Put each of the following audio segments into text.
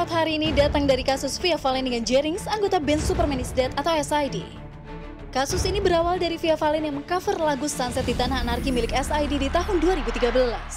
Maut hari ini datang dari kasus Via Valen dengan Jerings, anggota band Superman is Dead atau SID. Kasus ini berawal dari Via Valen yang mengcover lagu Sunset di Tanah Anarki milik SID di tahun 2013.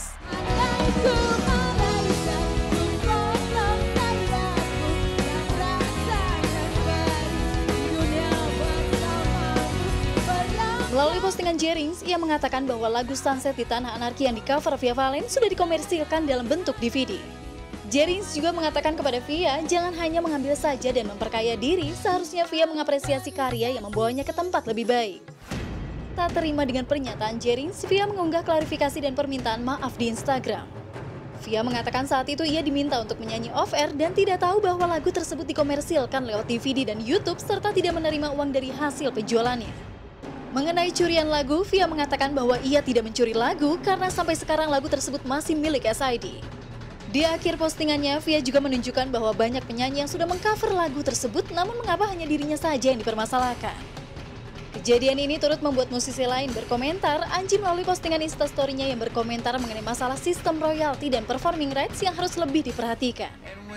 Melalui postingan Jerings, ia mengatakan bahwa lagu Sunset di Tanah Anarki yang di-cover Via Valen sudah dikomersilkan dalam bentuk DVD. Jerings juga mengatakan kepada Via, jangan hanya mengambil saja dan memperkaya diri, seharusnya Via mengapresiasi karya yang membawanya ke tempat lebih baik. Tak terima dengan pernyataan Jerings, Via mengunggah klarifikasi dan permintaan maaf di Instagram. Via mengatakan saat itu ia diminta untuk menyanyi off-air dan tidak tahu bahwa lagu tersebut dikomersilkan lewat DVD dan YouTube serta tidak menerima uang dari hasil penjualannya. Mengenai curian lagu, Via mengatakan bahwa ia tidak mencuri lagu karena sampai sekarang lagu tersebut masih milik SID. Di akhir postingannya, Via juga menunjukkan bahwa banyak penyanyi yang sudah mengcover lagu tersebut, namun mengapa hanya dirinya saja yang dipermasalahkan. Kejadian ini turut membuat musisi lain berkomentar. Anji melalui postingan Instastory-nya yang berkomentar mengenai masalah sistem royalti dan performing rights yang harus lebih diperhatikan.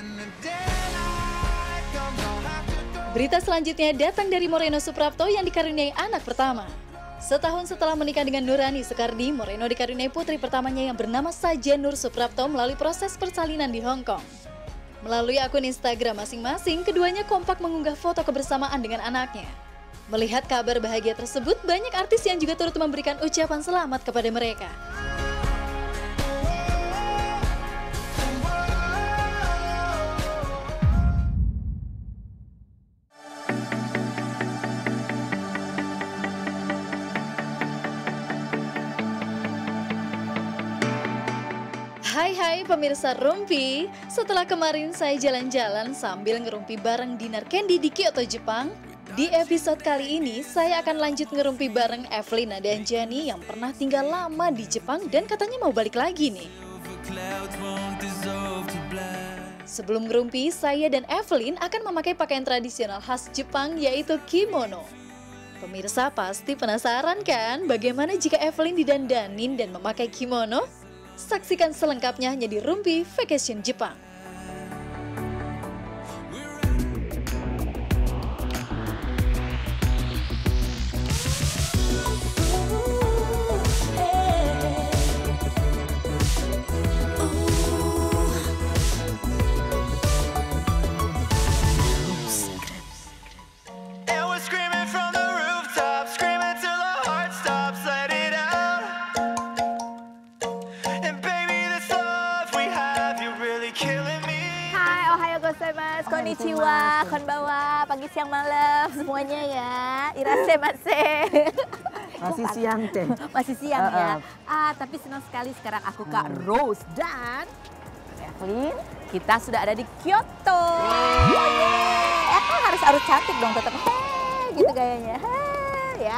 Berita selanjutnya datang dari Moreno Suprapto yang dikaruniai anak pertama. Setahun setelah menikah dengan Nurani Soekardi, Moreno dikaruniai putri pertamanya yang bernama Saja Nur Suprapto melalui proses persalinan di Hong Kong. Melalui akun Instagram masing-masing, keduanya kompak mengunggah foto kebersamaan dengan anaknya. Melihat kabar bahagia tersebut, banyak artis yang juga turut memberikan ucapan selamat kepada mereka. Hai pemirsa Rumpi, setelah kemarin saya jalan-jalan sambil ngerumpi bareng dinner candy di Kyoto, Jepang, di episode kali ini saya akan lanjut ngerumpi bareng Evelyn dan Jani yang pernah tinggal lama di Jepang dan katanya mau balik lagi nih. Sebelum ngerumpi, saya dan Evelyn akan memakai pakaian tradisional khas Jepang yaitu kimono. Pemirsa pasti penasaran kan bagaimana jika Evelyn didandanin dan memakai kimono? Saksikan selengkapnya hanya di Rumpi Vacation Jepang. Konnichiwa, konbawa, pagi siang malam semuanya ya. Irasemasu. Masih siang teh. Masih siang ya. Tapi senang sekali sekarang aku Kak Rose dan Evelyn. Kita sudah ada di Kyoto. Harus cantik dong tetap. Gitu gayanya. Ya.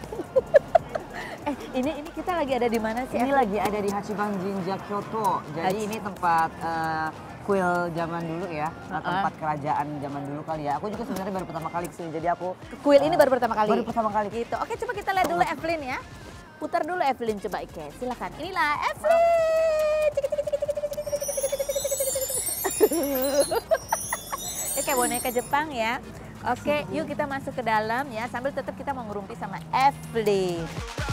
Ini kita lagi ada di mana sih? Ini lagi ada di Hachiban Jinja Kyoto. Jadi ini tempat kuil zaman dulu ya, tempat kerajaan zaman dulu kali ya. Aku juga sebenarnya baru pertama kali kesini, jadi aku kuil ini baru pertama kali. Baru pertama kali. Gitu. Oke, coba kita lihat dulu Evelyn ya. Putar dulu Evelyn coba Ike. Silakan. Inilah Evelyn. Ini kayak boneka Jepang ya. Oke, yuk kita masuk ke dalam ya. Sambil tetap kita mau ngerumpi sama Evelyn.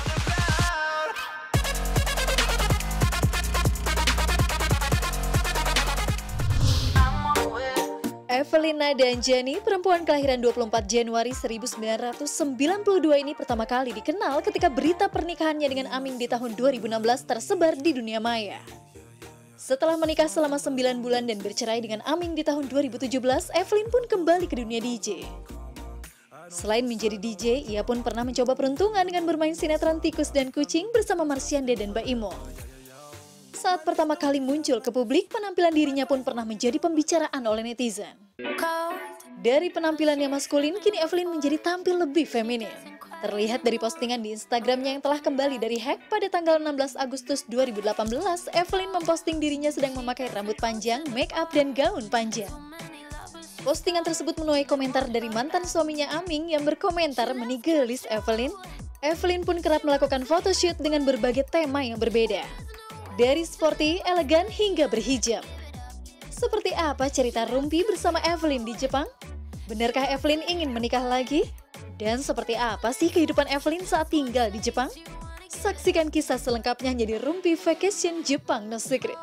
Evelina dan Jani, perempuan kelahiran 24 Januari 1992 ini pertama kali dikenal ketika berita pernikahannya dengan Aming di tahun 2016 tersebar di dunia maya. Setelah menikah selama 9 bulan dan bercerai dengan Aming di tahun 2017, Evelyn pun kembali ke dunia DJ. Selain menjadi DJ, ia pun pernah mencoba peruntungan dengan bermain sinetron Tikus dan Kucing bersama Marsyanda dan Mbak Imo. Saat pertama kali muncul ke publik, penampilan dirinya pun pernah menjadi pembicaraan oleh netizen. Dari penampilannya maskulin, kini Evelyn menjadi tampil lebih feminin. Terlihat dari postingan di Instagramnya yang telah kembali dari hack pada tanggal 16 Agustus 2018, Evelyn memposting dirinya sedang memakai rambut panjang, make up, dan gaun panjang. Postingan tersebut menuai komentar dari mantan suaminya Aming yang berkomentar menigelis Evelyn. Evelyn pun kerap melakukan photoshoot dengan berbagai tema yang berbeda. Dari sporty, elegan, hingga berhijab. Seperti apa cerita Rumpi bersama Evelyn di Jepang? Benarkah Evelyn ingin menikah lagi? Dan seperti apa sih kehidupan Evelyn saat tinggal di Jepang? Saksikan kisah selengkapnya jadi Rumpi Vacation Jepang No Secret.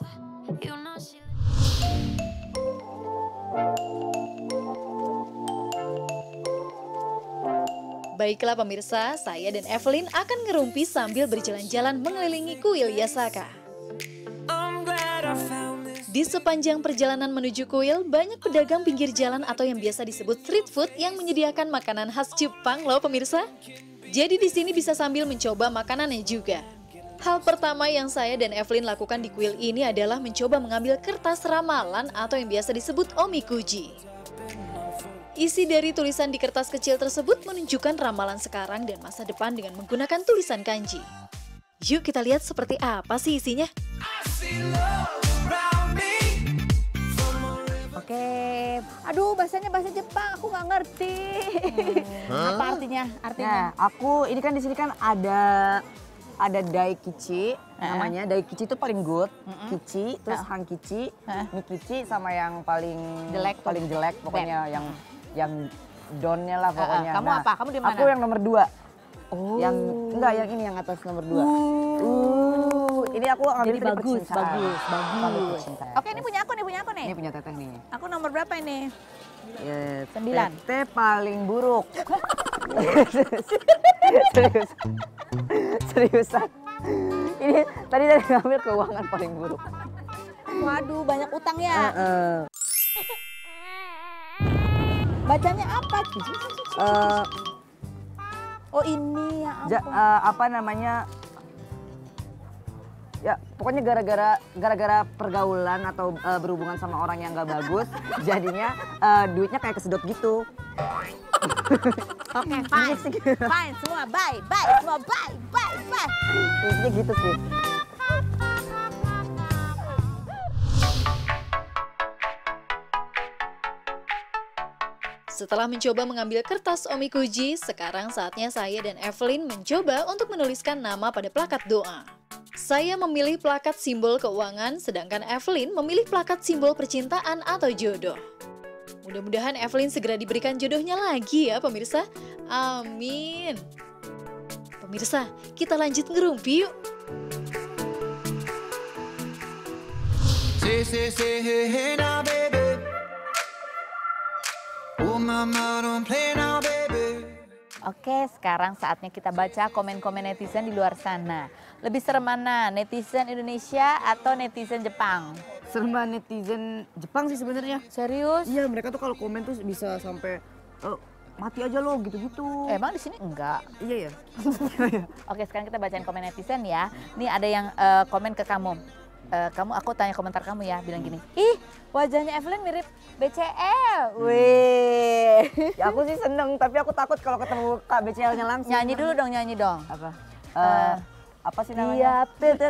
Baiklah pemirsa, saya dan Evelyn akan ngerumpi sambil berjalan-jalan mengelilingi kuil Yasaka. Di sepanjang perjalanan menuju kuil, banyak pedagang pinggir jalan atau yang biasa disebut street food yang menyediakan makanan khas Jepang loh pemirsa. Jadi di sini bisa sambil mencoba makanannya juga. Hal pertama yang saya dan Evelyn lakukan di kuil ini adalah mencoba mengambil kertas ramalan atau yang biasa disebut omikuji. Isi dari tulisan di kertas kecil tersebut menunjukkan ramalan sekarang dan masa depan dengan menggunakan tulisan kanji. Yuk kita lihat seperti apa sih isinya. Oke, aduh bahasanya bahasa Jepang, aku nggak ngerti. Apa artinya? Nah, ini kan di sini kan ada daikichi namanya. Daikichi itu paling good, kichi, terus hankichi, mikichi sama yang paling jelek pokoknya yang donnya lah pokoknya. Kamu apa? Kamu di mana? Aku yang nomor 2. Oh. Yang ini yang atas nomor 2. Ini aku ambil jadi bagus. Oke, ini punya aku nih. Ini punya teteh nih. Aku nomor berapa ini? Ya, 9. Teteh paling buruk. Seriusan. Ini tadi ngambil keuangan paling buruk. Waduh, banyak utang ya. Bacanya apa? Oh ini ya apa namanya? Ya pokoknya gara-gara pergaulan atau berhubungan sama orang yang gak bagus, jadinya duitnya kayak kesedot gitu. Oke, fine, semua bye. Intinya gitu sih. Setelah mencoba mengambil kertas omikuji, sekarang saatnya saya dan Evelyn mencoba untuk menuliskan nama pada plakat doa. Saya memilih plakat simbol keuangan, sedangkan Evelyn memilih plakat simbol percintaan atau jodoh. Mudah-mudahan Evelyn segera diberikan jodohnya lagi ya pemirsa. Amin. Pemirsa, kita lanjut ngerumpi yuk. Hey now baby. Oh mama don't play now baby. Oke, sekarang saatnya kita baca komen-komen netizen di luar sana. Lebih serem mana, netizen Indonesia atau netizen Jepang? Serem banget netizen Jepang sih sebenarnya. Serius? Iya, mereka tuh kalau komen tuh bisa sampai mati aja lo gitu-gitu. Emang di sini enggak? Iya ya. Oke, sekarang kita bacain komen netizen ya. Nih ada yang komen ke kamu. Aku tanya komentar kamu ya, bilang gini, ih wajahnya Evelyn mirip BCL. Wih. Ya aku sih seneng, tapi aku takut kalau ketemu Kak BCL-nya langsung. Nyanyi dong. Apa? Apa sih namanya?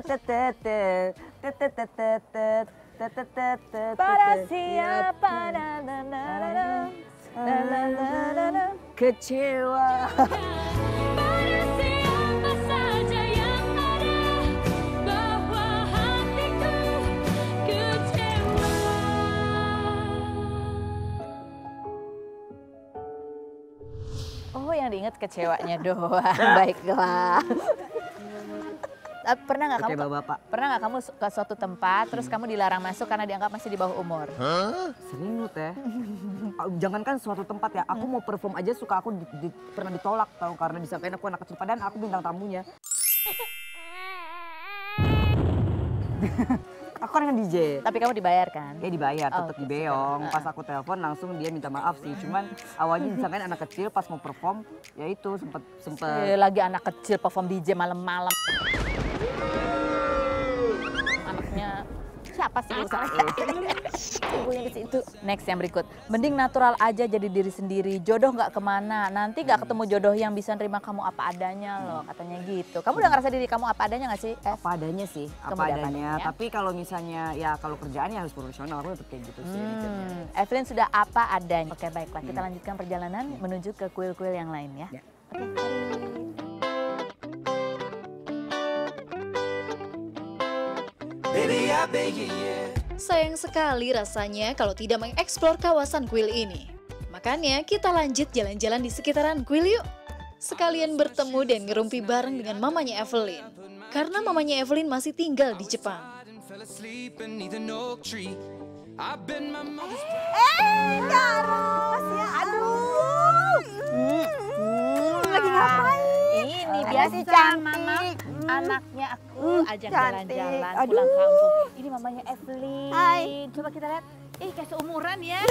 Pada siapa kecewa. Oh, yang diingat kecewanya doang. Baiklah. Pernah nggak kamu ke suatu tempat terus kamu dilarang masuk karena dianggap masih di bawah umur? Sering lu teh. Jangankan suatu tempat ya, aku mau perform aja suka aku pernah ditolak tahu karena disangkain aku anak kecil padahal aku bintang tamunya. Aku kan DJ. Tapi kamu dibayar kan? Ya dibayar, tetap gitu. dibeong. Pas aku telepon langsung dia minta maaf sih. Cuman awalnya disangkain anak kecil, pas mau perform ya itu sempet. Lagi anak kecil perform DJ malam-malam. Anaknya siapa sih ibunya di situ. Next yang berikut, mending natural aja jadi diri sendiri. Jodoh nggak kemana, nanti nggak ketemu jodoh yang bisa nerima kamu apa adanya loh, katanya gitu. Kamu udah ngerasa diri kamu apa adanya nggak sih? Apa adanya sih, apa adanya. Tapi kalau misalnya ya kalau kerjaannya harus profesional, aku tetap kayak gitu sih. Evelyn sudah apa adanya. Oke baiklah, kita lanjutkan perjalanan menuju ke kuil-kuil yang lain ya. Oke, Baby, I beg you, yeah. Sayang sekali rasanya kalau tidak mengeksplor kawasan kuil ini. Makanya kita lanjut jalan-jalan di sekitaran kuil yuk. Sekalian bertemu dan ngerumpi bareng dengan mamanya Evelyn. Karena mamanya Evelyn masih tinggal di Jepang. Fell asleep beneath an oak tree. I've been my mother's Karos ya, aduh. Lagi ngapain? Ini biasa mama, anaknya aku ajak cantik. jalan-jalan Aduh. pulang kampung. Ini mamanya Evelyn. Hai. Coba kita lihat. Kayak seumuran ya.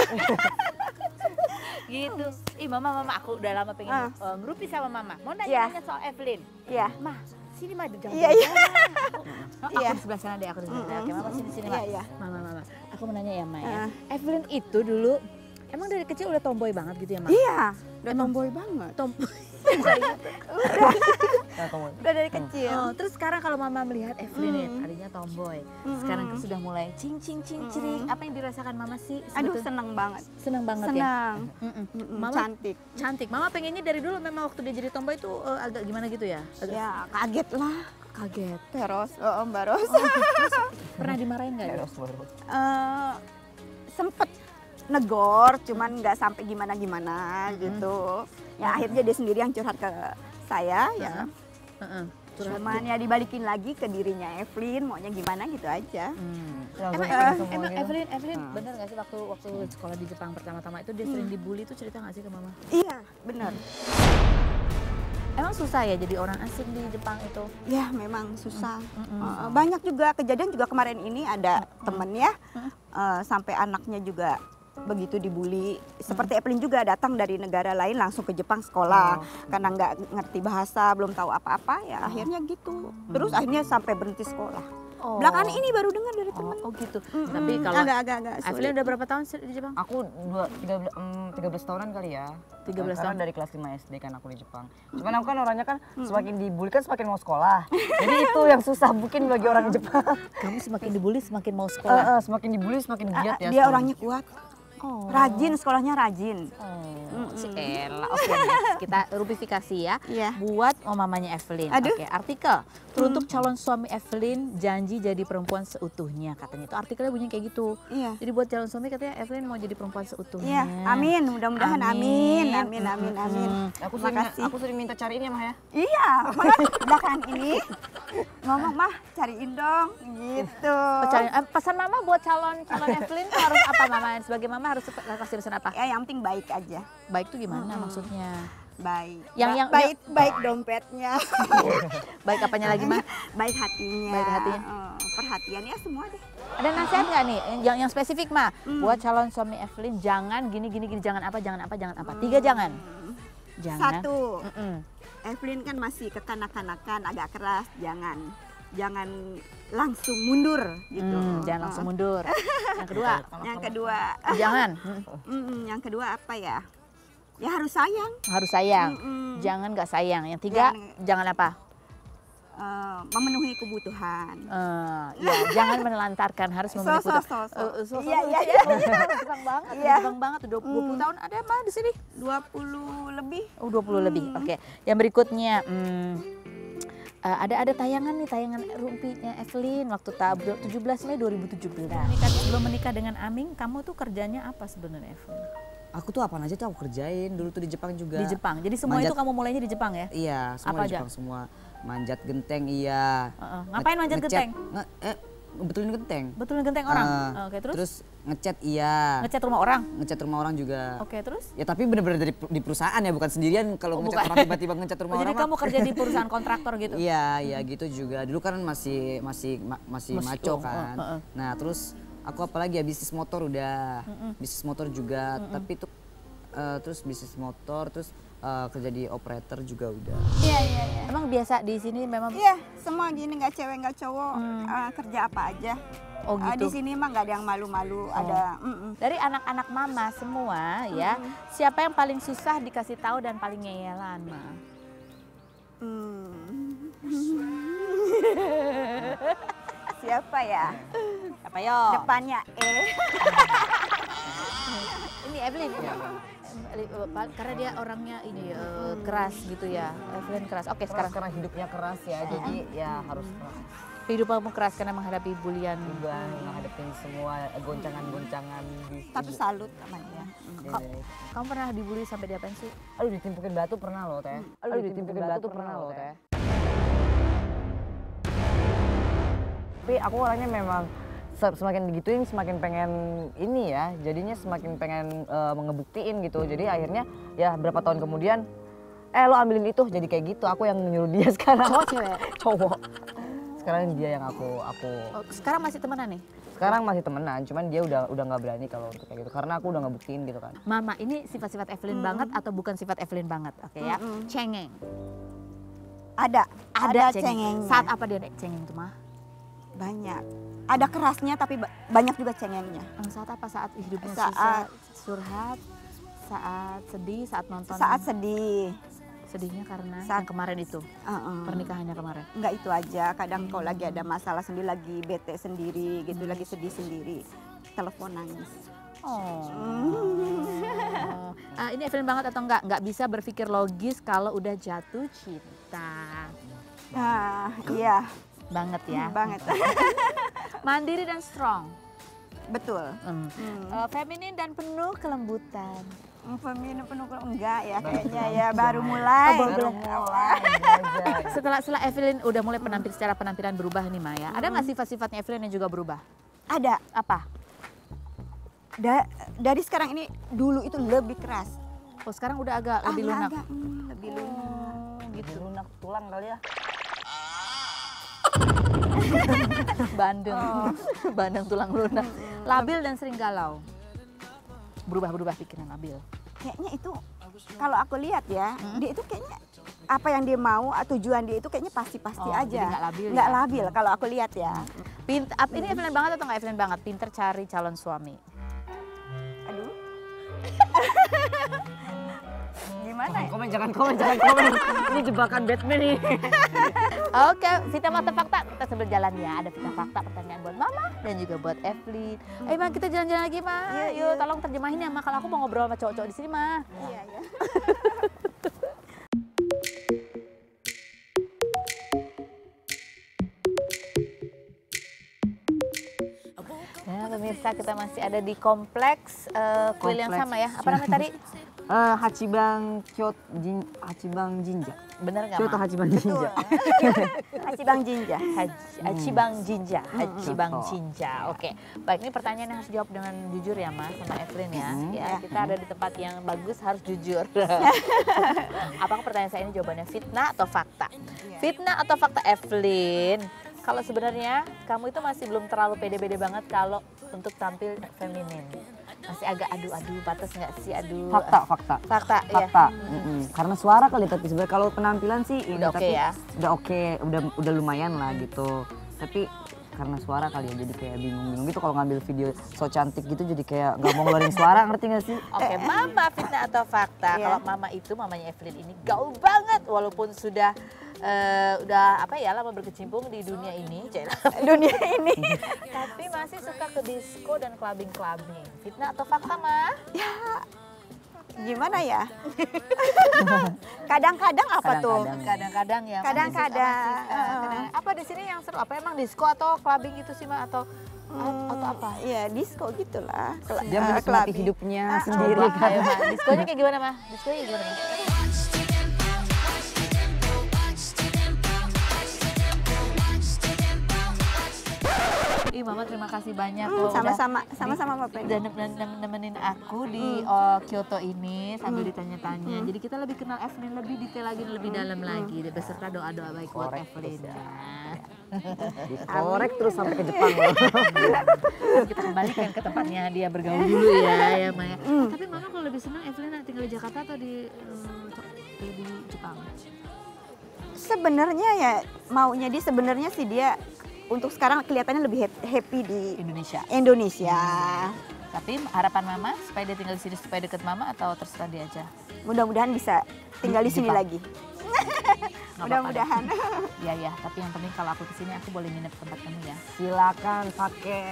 Gitu. Mama, aku udah lama pengen ngerupi sama mama. Mau nanya-nanya soal Evelyn. Iya. Ma, sini mah jangan. Iya, iya. Aku di sebelah sana deh, aku di sebelah sana. Oke, mama sini Ma. Iya. Mama. Aku mau nanya ya, Ma ya. Evelyn itu dulu emang dari kecil udah tomboy banget gitu ya, Ma? Iya, udah tomboy banget. Tomboy. Udah dari kecil. Oh, terus sekarang kalau mama melihat Evelyn ya, tadinya tomboy. Sekarang sudah mulai cing cering. Apa yang dirasakan mama sih? Aduh, sebetulnya? seneng banget. Seneng banget ya. Senang. Mama Cantik. cantik. Mama pengennya dari dulu memang waktu dia jadi tomboy itu agak gimana gitu ya? Agak Ya, kaget lah. kaget. Terus, Mbak Ros. Pernah dimarahin nggak? Sempet negor, cuman nggak sampai gimana-gimana gitu. Ya akhirnya dia sendiri yang curhat ke saya ya. Cuman ya dibalikin lagi ke dirinya Evelyn, maunya gimana gitu aja. Emang Evelyn bener nggak sih waktu sekolah di Jepang pertama-tama itu dia sering dibully itu cerita nggak sih ke mama? Iya, benar. Emang susah ya jadi orang asing di Jepang itu? Ya memang susah. Banyak juga kejadian juga kemarin ini ada temen ya, sampai anaknya juga begitu dibully. Seperti Evelyn juga datang dari negara lain langsung ke Jepang sekolah karena nggak ngerti bahasa, belum tahu apa-apa ya akhirnya gitu. Terus akhirnya sampai berhenti sekolah. Belakangan ini baru dengar dari temen. Oh gitu. Tapi kalau agak Evelyn udah berapa tahun di Jepang? Aku 13 tahunan kali ya. 13 tahun dari kelas 5 SD kan aku di Jepang. Cuman aku kan orangnya kan semakin dibully kan semakin mau sekolah. Jadi itu yang susah mungkin bagi orang Jepang. Kamu semakin dibully semakin mau sekolah. Semakin dibully semakin giat ya. Dia orangnya kuat. Rajin, sekolahnya rajin. Si Ella. Oke, next. Kita rupifikasi ya. Iya. Buat mamanya Evelyn. Aduh. Oke, artikel. Teruntuk calon suami Evelyn janji jadi perempuan seutuhnya katanya. Itu artikelnya bunyi kayak gitu. Iya. Jadi buat calon suami katanya Evelyn mau jadi perempuan Iya, seutuhnya. amin. Mudah-mudahan amin. Aku sering minta cariin ya Mah ya. Iya, makanya belakangan ini ngomong mah cariin dong gitu. Pesan mama buat calon Evelyn tuh harus apa mama? Sebagai mama harus kasih pesan apa? Ya yang penting baik aja. Baik tuh gimana maksudnya? Baik. Baik dompetnya. Baik apanya lagi mah? Baik hatinya. Baik hatinya. Perhatiannya semua deh. Ada nasihat nggak nih yang spesifik mah buat calon suami Evelyn? Jangan gini jangan apa. 3 jangan. Jangan. 1. Evelyn kan masih kekanak-kanakan, agak keras, jangan langsung mundur gitu. Jangan langsung mundur. Yang kedua? Jangan. Yang kedua apa ya? Ya harus sayang. Harus sayang. Jangan nggak sayang. Yang 3, jangan apa? Memenuhi kebutuhan. Ya, jangan menelantarkan, harus memenuhi kebutuhan. Iya. Tukang banget, Iya. tukang banget. 20 tahun ada mah di sini? 20 lebih. 20 lebih. Oke. Yang berikutnya, ada tayangan rumpinya Evelyn waktu 17 Mei 2017. Sebelum menikah dengan Aming, kamu tuh kerjanya apa sebenarnya Evelyn? Aku tuh apa aja tuh aku kerjain dulu tuh di Jepang juga. Di Jepang. Jadi semua itu kamu mulainya di Jepang ya? Iya, semua Apa di Jepang semua. Manjat genteng iya. Ngapain manjat genteng? Betulin genteng. Betulin genteng orang. Oke, terus? Terus ngecat iya. Ngecat rumah orang? Ngecat rumah orang juga. Oke, terus? Ya tapi bener-bener di perusahaan ya, bukan sendirian kalau ngecat orang tiba-tiba ngecat rumah orang. Jadi kamu kerja di perusahaan kontraktor gitu? Iya, gitu juga. Dulu kan masih maco kan. Nah, terus aku apalagi ya bisnis motor udah. Bisnis motor juga, tapi itu terus bisnis motor terus kerja di operator juga udah. Iya. Emang biasa di sini memang? Iya, semua gini nggak cewek nggak cowok kerja apa aja. Oh gitu. Di sini mah nggak ada yang malu-malu. Ada. Dari anak-anak mama semua ya, siapa yang paling susah dikasih tahu dan paling ngeyelan mah? Siapa ya? Apa yo? Depannya Ini Evelyn. Karena dia orangnya ini keras gitu ya. Evelyn keras. Oke, sekarang karena hidupnya keras ya, jadi ya harus keras. Kehidupanmu keras karena menghadapi bulian. Juga menghadapin semua goncangan-goncangan di Tapi salut sama dia. Kamu pernah dibully sampai diapain sih? Aduh, ditimpukin batu pernah loh, Teh. Aduh, ditimpukin batu pernah loh, Teh. Tapi aku orangnya memang semakin digituin semakin pengen ini ya, jadinya semakin pengen ngebuktiin gitu. Jadi akhirnya ya berapa tahun kemudian lo ambilin itu, jadi kayak gitu. Aku yang nyuruh dia sekarang. Cowok cewek? Cowok. Sekarang dia yang aku Oh, sekarang masih temenan nih? sekarang masih temenan, cuman dia udah nggak berani kalau untuk kayak gitu karena aku udah ngebuktiin gitu kan. Mama, ini sifat-sifat Evelyn banget atau bukan sifat Evelyn banget? Oke ya. Cengeng. Ada cengengnya. Saat apa dia cengeng tuh, Mah? Banyak. Ada kerasnya tapi banyak juga cengengnya. Saat apa? Saat hidupnya Saat- susah, curhat, saat sedih, saat nonton. Saat sedih. Sedihnya karena Saat- yang kemarin itu, pernikahannya kemarin. Enggak itu aja. Kadang kalau lagi ada masalah sendiri, lagi bete sendiri gitu, lagi sedih sendiri. Telepon nangis. Ini Evelyn banget atau enggak? Nggak bisa berpikir logis kalau udah jatuh cinta. Nah, iya, Banget ya. banget. Mandiri dan strong. Betul. Feminin dan penuh kelembutan. Feminin penuh enggak ya kayaknya ya, baru mulai. Baru mulai belajar. Setelah Evelyn udah mulai secara penampilan berubah nih Maya, ada nggak sifat-sifatnya Evelyn yang juga berubah? Ada. Apa? Dari sekarang ini, dulu itu lebih keras. Oh sekarang udah agak lebih lunak. Agak, lebih lunak. Gitu lunak tulang kali ya. Bandeng, bandeng tulang lunak. Labil dan sering galau. Berubah-berubah pikiran labil. Kayaknya itu kalau aku lihat ya, dia itu kayaknya apa yang dia mau, tujuan dia itu kayaknya pasti-pasti aja. Jadi nggak labil Nggak ya? labil kalau aku lihat ya. Ini Evelyn banget atau nggak Evelyn banget? Pinter cari calon suami. Aduh. Gimana ya? Jangan komen. Ini jebakan Batman nih. Oke, Vita Fakta Fakta kita sambil jalan ya. Ada Vita Fakta pertanyaan buat Mama dan juga buat Evelyn. Ma kita jalan-jalan lagi Ma. Yuk tolong terjemahin ya Ma. Kalau aku mau ngobrol sama cowok-cowok di sini Ma. Iya, iya. Ya pemirsa kita masih ada di kompleks kuil yang Kompleks. sama ya. Apa namanya tadi? Hachibang Jinja. Bener nggak Kyoto Ma? Hachibang Jinja. Hachibang Jinja. Hachibang Jinja, Hachibang Kyoto. Jinja. Oke, baik ini pertanyaan yang harus dijawab dengan jujur ya Mas sama Evelyn ya. Ya kita ada di tempat yang bagus harus jujur. Apakah pertanyaan saya ini jawabannya fitnah atau fakta? Fitnah atau fakta Evelyn? Kalau sebenarnya kamu itu masih belum terlalu pede-pede banget kalau untuk tampil feminin. Masih agak adu-adu, batas nggak sih adu? Fakta. Fakta, ya. Karena suara kali, tapi sebenarnya kalau penampilan sih ini Udah oke tapi ya? Udah oke, udah lumayan lah gitu. Tapi karena suara kali ya jadi kayak bingung gitu kalau ngambil video so cantik gitu jadi kayak nggak mau ngeluarin suara, ngerti nggak sih? Oke, Mama fitnah atau fakta? Kalau Mama itu mamanya Evelyn ini gaul banget walaupun sudah apa ya lama berkecimpung di dunia ini, Dunia ini. tapi masih suka ke disco dan clubbing. Fitnah atau fakta, Ma? Gimana ya? Kadang-kadang apa tuh? Kadang-kadang ya. Ma, Kadang-kadang. Apa di sini yang seru? Apa emang disco atau clubbing gitu sih, Ma? Atau apa? Iya, disco gitulah. Dia menikmati hidupnya sendiri Coba, kan. ayo, Ma. Diskonya kayak gimana, Ma? Diskonya gimana, Ma? Ih, Mama terima kasih banyak loh Sama-sama Mbak Penny. udah nemenin aku di Kyoto ini sambil ditanya-tanya. Jadi kita lebih kenal Evelyn lebih detail lagi, lebih dalam lagi beserta doa-doa baik buat Evelyn. Dikorek terus sampai ke Jepang loh. Kita kembalikan ke tempatnya dia bergaul dulu ya Maya. Tapi Mama kalau lebih senang Evelyn tinggal di Jakarta atau di Jepang? Sebenarnya ya maunya dia sebenarnya sih dia untuk sekarang kelihatannya lebih happy di Indonesia. Tapi harapan Mama supaya dia tinggal di sini supaya deket Mama atau terserah dia aja? Mudah-mudahan bisa tinggal di sini lagi. Mudah-mudahan. Iya, tapi yang penting kalau aku kesini aku boleh nginep tempat kamu ya. Silakan pakai.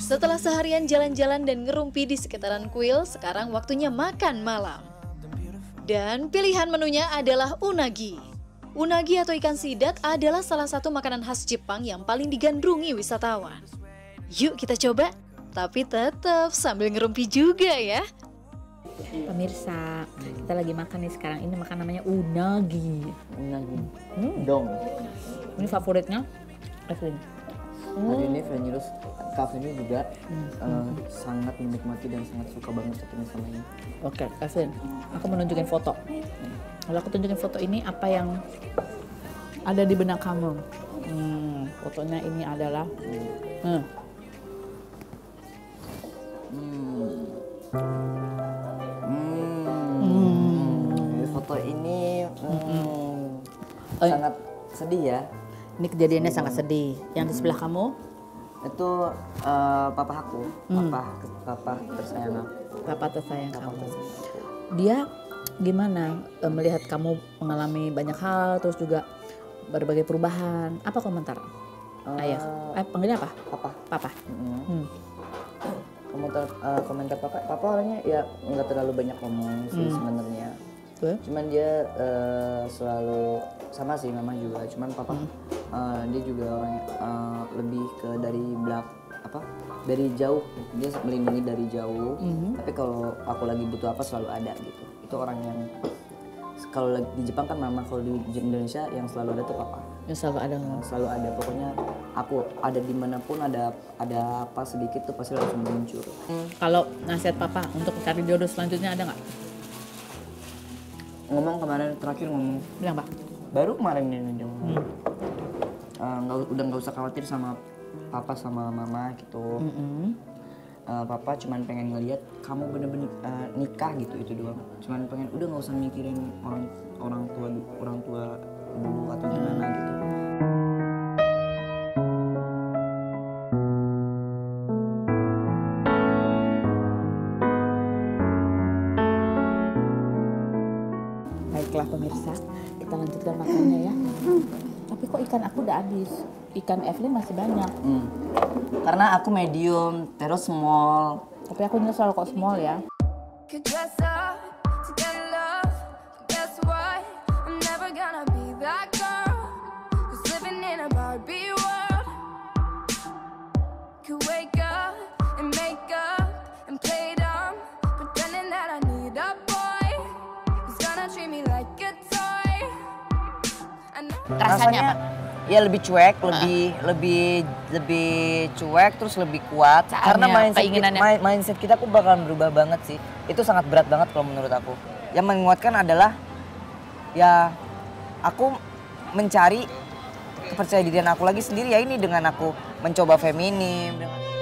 Setelah seharian jalan-jalan dan ngerumpi di sekitaran kuil, sekarang waktunya makan malam. Dan pilihan menunya adalah unagi. Unagi atau ikan sidat adalah salah satu makanan khas Jepang yang paling digandrungi wisatawan. Yuk kita coba, tapi tetap sambil ngerumpi juga ya. Pemirsa, kita lagi makan nih sekarang. Ini makan namanya unagi. Unagi. Dong. Ini favoritnya Evelyn. Hari ini Venus Cafe ini juga sangat menikmati dan sangat suka banget ketemu sama ini. Oke, Evelyn, aku mau nunjukin foto. Kalau aku tunjukin foto ini, apa yang ada di benak kamu? Fotonya ini adalah Foto ini sangat sedih ya. Ini kejadiannya sangat sedih. Yang di sebelah kamu? Itu papa aku, papa tersayang aku. Papa tersayang kamu. Dia gimana melihat kamu mengalami banyak hal, terus juga berbagai perubahan? Apa komentar ayah? Panggilnya apa? Papa. Komentar papa orangnya ya nggak terlalu banyak ngomong sih sebenarnya. Cuman dia selalu sama sih, mama juga. Cuman papa dia juga orangnya lebih ke dari jauh. Dia melindungi dari jauh. Tapi kalau aku lagi butuh apa selalu ada gitu. Itu orang yang kalau di Jepang kan mama, kalau di Indonesia yang selalu ada tuh papa. Yang selalu ada. Selalu ada. Pokoknya aku ada dimanapun ada apa sedikit tuh pasti langsung muncul. Kalau nasihat papa untuk cari jodoh selanjutnya ada nggak? Ngomong kemarin terakhir ngomong. Bilang Pak. Baru kemarin ini dia ngomong. Udah nggak usah khawatir sama papa sama mama gitu. Papa cuman pengen ngeliat kamu bener-bener nikah gitu, itu doang. Cuman pengen udah nggak usah mikirin orang tua dulu atau gimana gitu. Baiklah pemirsa, kita lanjutkan makannya ya. Tapi kok ikan aku udah habis, ikan Evelyn masih banyak. Karena aku medium, terus small. Tapi aku nyesel kok small ya. Rasanya apa? Ya lebih cuek, lebih cuek, terus lebih kuat. Karena mindset kita aku bakalan berubah banget sih. Itu sangat berat banget kalau menurut aku. Yang menguatkan adalah ya aku mencari kepercayaan dirian aku lagi sendiri ya, ini dengan aku mencoba feminim.